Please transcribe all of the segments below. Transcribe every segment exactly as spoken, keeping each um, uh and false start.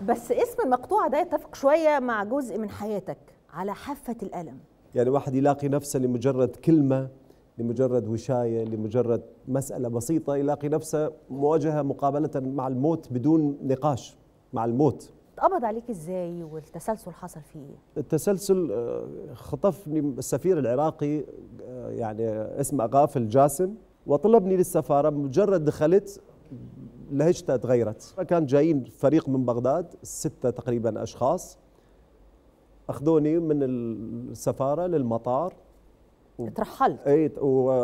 بس اسم المقطوعة ده يتفق شوية مع جزء من حياتك، على حافة الألم. يعني واحد يلاقي نفسه لمجرد كلمة، لمجرد وشاية، لمجرد مسألة بسيطة، يلاقي نفسه مواجهة مقابلة مع الموت بدون نقاش، مع الموت. اتقبض عليك ازاي والتسلسل حصل فيه ايه؟ التسلسل خطفني السفير العراقي يعني اسمه غافل جاسم وطلبني للسفارة. مجرد دخلت لهجته تغيرت. كان جايين فريق من بغداد ستة تقريبا أشخاص، أخذوني من السفارة للمطار. اترحلت. اي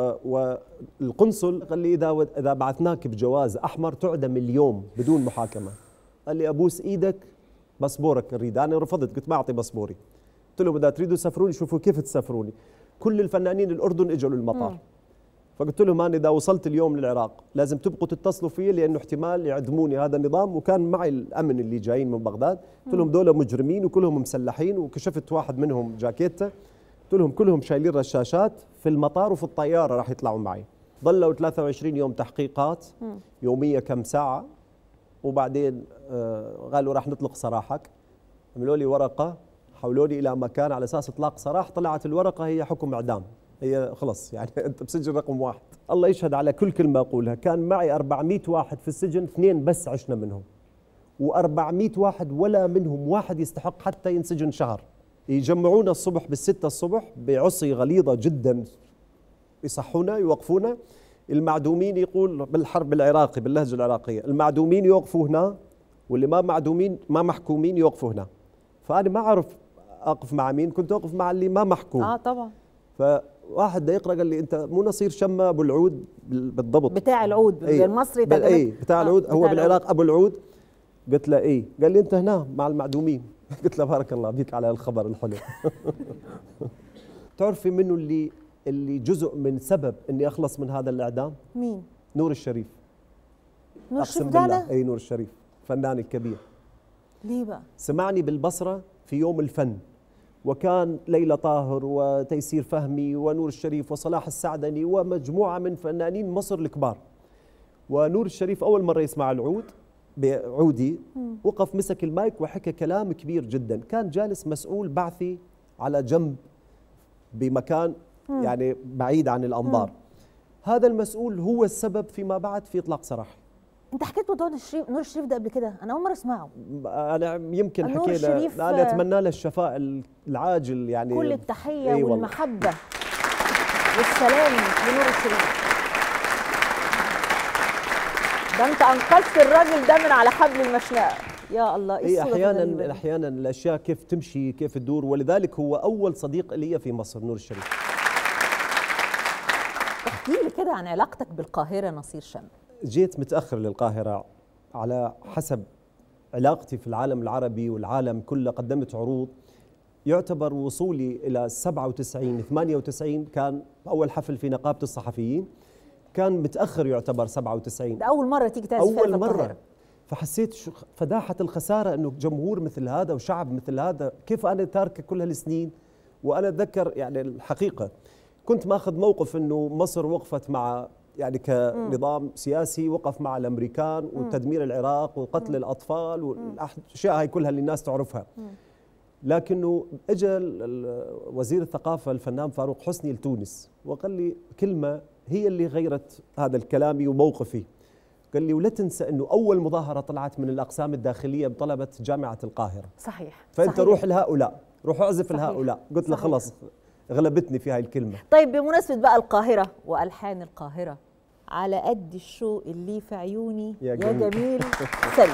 والقنصل قال لي اذا اذا بعثناك بجواز احمر تعدم اليوم بدون محاكمه. قال لي ابوس ايدك باسبورك اريد. انا رفضت، قلت ما اعطي باسبوري. قلت لهم اذا تريدوا تسافروني شوفوا كيف تسافروني. كل الفنانين الاردن اجوا للمطار. مم. فقلت لهم انا اذا وصلت اليوم للعراق لازم تبقوا تتصلوا فيي لانه احتمال يعدموني هذا النظام. وكان معي الامن اللي جايين من بغداد. قلت لهم دول مجرمين وكلهم مسلحين، وكشفت واحد منهم جاكيته قلت لهم كلهم شايلين رشاشات في المطار وفي الطياره راح يطلعوا معي. ظلوا ثلاثة وعشرين يوم تحقيقات يوميه كم ساعه، وبعدين آه قالوا راح نطلق سراحك. عملوا لي ورقه، حولوني الى مكان على اساس اطلاق سراح. طلعت الورقه هي حكم اعدام، هي خلص يعني انت بسجن رقم واحد. الله يشهد على كل كلمه اقولها. كان معي أربعمئة واحد في السجن، اثنين بس عشنا منهم، وأربعمئة واحد ولا منهم واحد يستحق حتى ينسجن شهر. يجمعونا الصبح بالستة الصبح بعصي غليظة جدا، يصحونا يوقفونا. المعدومين يقول بالحرب العراقي باللهجة العراقية، المعدومين يوقفوا هنا واللي ما معدومين ما محكومين يوقفوا هنا. فأنا ما أعرف أقف مع مين، كنت أقف مع اللي ما محكوم. آه طبعا. فواحد ده يقرأ قال لي أنت مو نصير شمة أبو العود بالضبط، بتاع العود بالمصري بال أي بتاع العود. آه هو بتاع بالعراق العود. أبو العود. قلت له إيه؟ قال لي أنت هنا مع المعدومين. قلت له بارك الله بيك على الخبر الحلو. تعرفي منه اللي اللي جزء من سبب اني اخلص من هذا الاعدام؟ مين؟ نور الشريف. نور الشريف ده؟ اي نور الشريف فنان كبير. ليه بقى؟ سمعني بالبصره في يوم الفن، وكان ليلى طاهر وتيسير فهمي ونور الشريف وصلاح السعدني ومجموعه من فنانين مصر الكبار. ونور الشريف اول مره يسمع العود بعودي وقف مسك المايك وحكى كلام كبير جدا. كان جالس مسؤول بعثي على جنب بمكان مم. يعني بعيد عن الأنظار. مم. هذا المسؤول هو السبب فيما بعد في إطلاق سراحي. أنت حكيت موضوع نور الشريف ده قبل كده؟ أنا أول مرة أسمعه. أنا يمكن حكينا. أنا أتمنى له الشفاء العاجل يعني. كل التحية أيوة والمحبة والسلام لنور الشريف. ده انت انقذت الراجل ده من على حبل المشنقه. يا الله. ايه احيانا احيانا الاشياء كيف تمشي كيف تدور، ولذلك هو اول صديق لي في مصر نور الشريف. احكي لي كده عن علاقتك بالقاهره نصير شمة. جيت متاخر للقاهره على حسب علاقتي في العالم العربي والعالم كله. قدمت عروض. يعتبر وصولي الى سبعة وتسعين ثمانية وتسعين كان اول حفل في نقابه الصحفيين. كان متأخر يعتبر سبعة وتسعين. ده أول مرة تيجي تعزف في أول مرة. فحسيت فداحة الخسارة إنه جمهور مثل هذا وشعب مثل هذا، كيف أنا تاركه كل هالسنين. وأنا أتذكر يعني الحقيقة كنت ماخذ موقف إنه مصر وقفت مع يعني كنظام سياسي وقف مع الأمريكان وتدمير العراق وقتل الأطفال والأشياء هاي كلها اللي الناس تعرفها. لكنه اجى وزير الثقافة الفنان فاروق حسني لتونس وقال لي كلمة هي اللي غيرت هذا الكلامي وموقفي. قال لي ولا تنسى انه اول مظاهره طلعت من الاقسام الداخليه بطلبه جامعه القاهره. صحيح. فانت صحيح. روح لهؤلاء، روح اعزف لهؤلاء. قلت له خلص غلبتني في هاي الكلمه. طيب بمناسبه بقى القاهره والحان القاهره، على قد الشوق اللي في عيوني يا جميل, يا جميل سلم.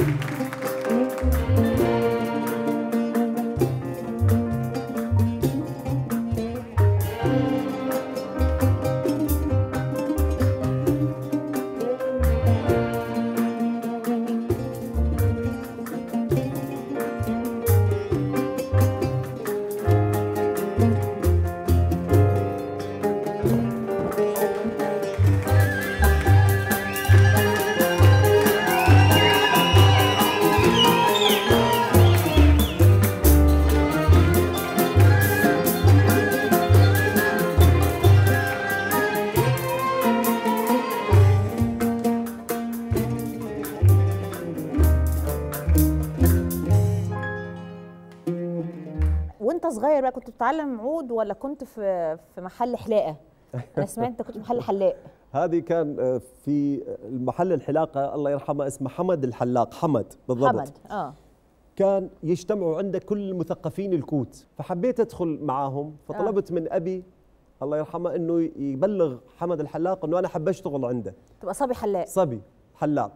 وانت صغير بقى كنت بتتعلم عود ولا كنت في في محل حلاقه؟ انا سمعت انت كنت محل حلاق. هذه كان في المحل الحلاقه الله يرحمه اسمه حمد الحلاق، حمد بالضبط. حمد اه كان يجتمعوا عنده كل المثقفين الكوت، فحبيت ادخل معاهم، فطلبت آه. من ابي الله يرحمه انه يبلغ حمد الحلاق انه انا حاب اشتغل عنده. تبقى صبي حلاق. صبي حلاق.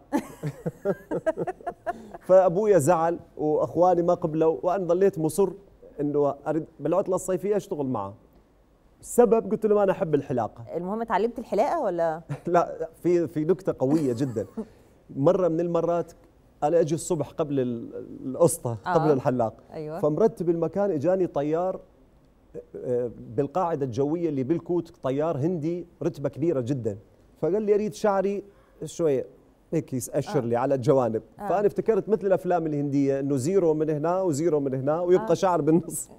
فابويا زعل واخواني ما قبلوا، وانا ضليت مصر انه اريد بالعطله الصيفيه اشتغل معه. السبب قلت له ما انا احب الحلاقه. المهم اتعلمت الحلاقه ولا؟ لا، في في نكته قويه جدا. مره من المرات انا اجي الصبح قبل القسطه قبل آه. الحلاق. أيوة. فمرتب المكان، اجاني طيار بالقاعده الجويه اللي بالكوت، طيار هندي رتبه كبيره جدا، فقال لي اريد شعري شويه هيك يأشر آه. لي على الجوانب. آه. فانا افتكرت مثل الافلام الهنديه انه زيرو من هنا وزيرو من هنا ويبقى آه. شعر بالنص.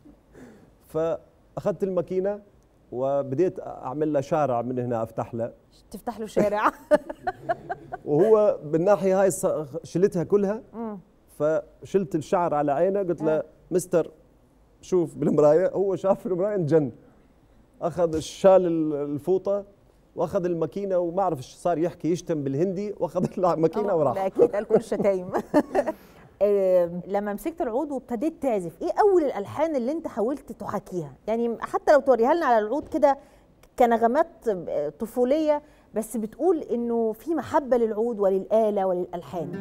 فاخذت الماكينه وبديت اعمل له شارع من هنا، افتح له تفتح له شارع. وهو بالناحيه هاي شلتها كلها. فشلت الشعر على عينه، قلت له مستر شوف بالمرايه. هو شاف المرايه انجن، اخذ شال الفوطه واخذ الماكينه وما اعرف ايش صار يحكي، يشتم بالهندي واخذ الماكينه وراح. لا اكيد قال كل الشتايم. لما مسكت العود وابتديت تعزف، ايه اول الالحان اللي انت حاولت تحاكيها؟ يعني حتى لو توريها لنا على العود كده كنغمات طفوليه، بس بتقول انه في محبه للعود وللاله وللالحان.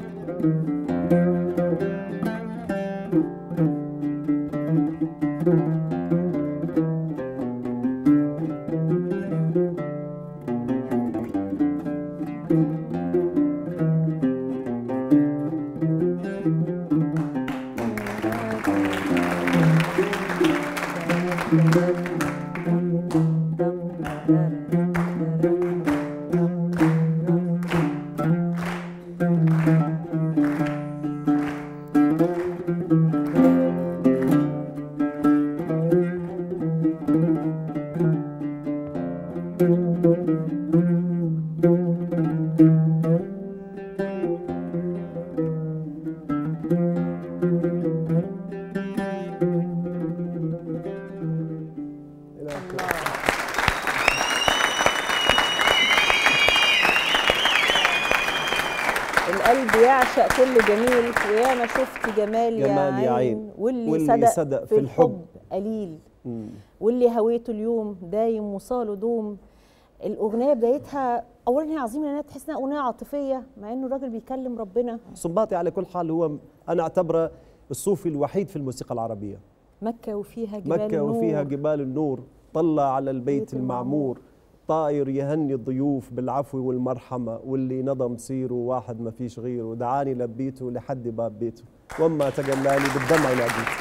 القلب يعشق كل جميل، ويا ما شفت جمال يا جمال يا عين، عين واللي, واللي صدق, صدق في الحب قليل، مم. واللي هويته اليوم دايم وصاله دوم. الاغنيه بدايتها اولا هي عظيمه لانها تحس انها اغنيه عاطفيه، مع انه الراجل بيكلم ربنا. صنباطي على كل حال هو انا اعتبره الصوفي الوحيد في الموسيقى العربيه. مكه وفيها جبال مكه النور، وفيها جبال النور، طلع على البيت المعمور، طاير يهني الضيوف بالعفو والمرحمة، واللي نظم سيره واحد ما فيش غيره، ودعاني لبيته لحد باب بيته، وما تجلالي بالدمع ناديت.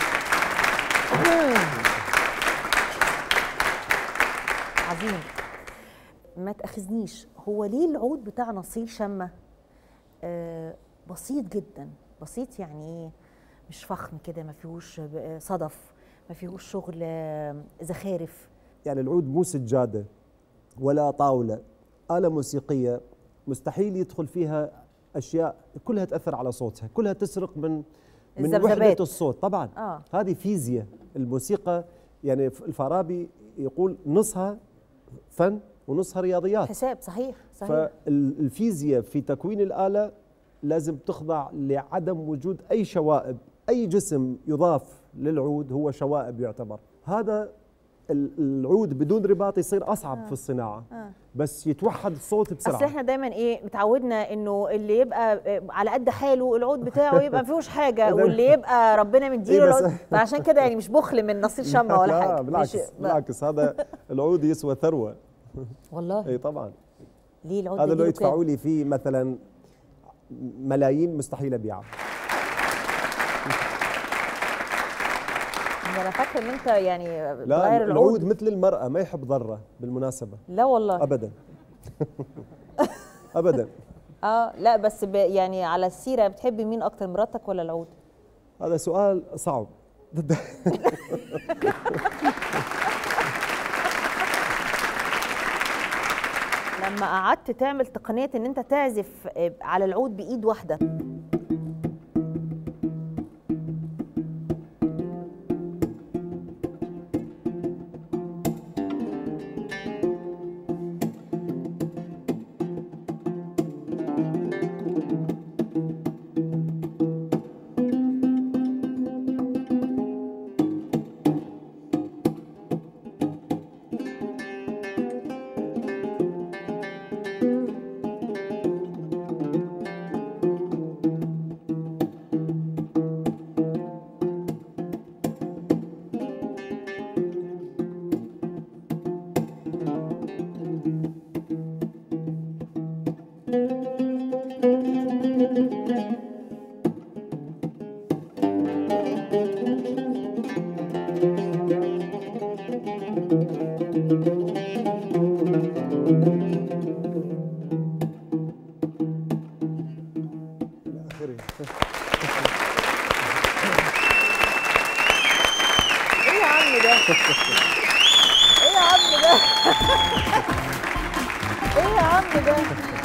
عظيم. ما تأخذنيش، هو ليه العود بتاع نصير شمة آه بسيط جدا؟ بسيط يعني مش فخم كده، ما فيهوش صدف، ما فيهوش شغل زخارف. يعني العود مو سجادة ولا طاولة، آلة موسيقية مستحيل يدخل فيها أشياء كلها تأثر على صوتها، كلها تسرق من من وحدة الصوت. طبعا آه. هذه فيزياء الموسيقى. يعني الفارابي يقول نصها فن ونصها رياضيات، حساب. صحيح صحيح. فالفيزياء في تكوين الآلة لازم تخضع لعدم وجود أي شوائب. أي جسم يضاف للعود هو شوائب يعتبر. هذا ال- العود بدون رباط يصير اصعب آه. في الصناعه، آه. بس يتوحد الصوت بسرعه. اصل احنا دايما ايه متعودنا انه اللي يبقى على قد حاله العود بتاعه يبقى ما فيهوش حاجه، واللي يبقى ربنا مديله إيه بس- العود، فعشان كده يعني مش بخل من نصير شمه ولا حاجه. لا بالعكس مش- بالعكس، هذا العود يسوى ثروه. والله اي طبعا، ليه العود هذا لو بيجيله يدفعوا كام؟ لي فيه مثلا ملايين مستحيل ابيعه. انا فاكره ان انت يعني لا بتغير العود العود. مثل المرأة ما يحب ضرة بالمناسبة. لا والله. ابدا. ابدا. اه لا بس ب يعني على السيره بتحبي مين اكتر، مراتك ولا العود؟ هذا سؤال صعب. لما قعدت تعمل تقنيه ان انت تعزف على العود بايد واحده، ايه يا عم ده؟ ايه يا عم ده؟ ايه يا عم ده؟